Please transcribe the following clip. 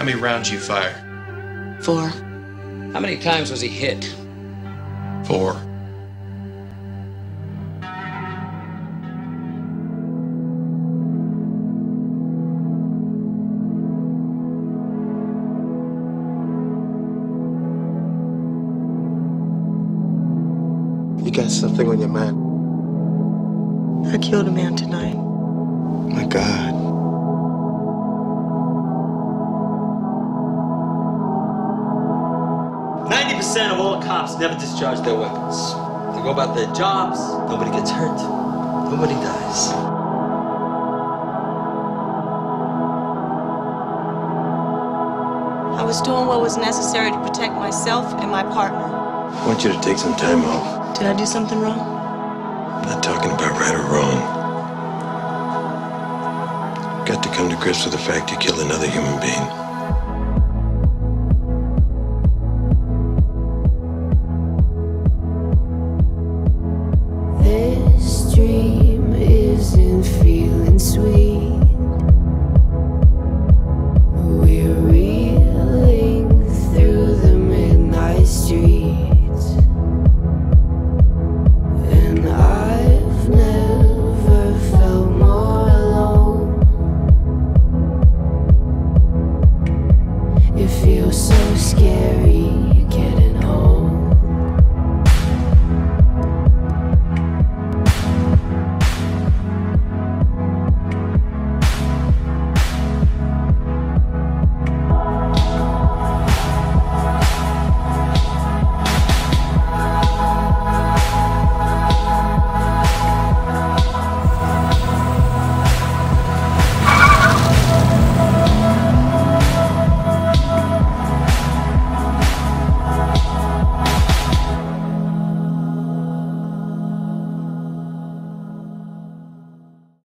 How many rounds you fire? 4. How many times was he hit? 4. You got something on your mind? I killed a man tonight. My God. % of all cops never discharge their weapons. They go about their jobs, nobody gets hurt, nobody dies. I was doing what was necessary to protect myself and my partner. I want you to take some time off. Did I do something wrong? I'm not talking about right or wrong. Got to come to grips with the fact you killed another human being. This dream isn't feeling sweet. We're reeling through the midnight streets, and I've never felt more alone. It feels so scary.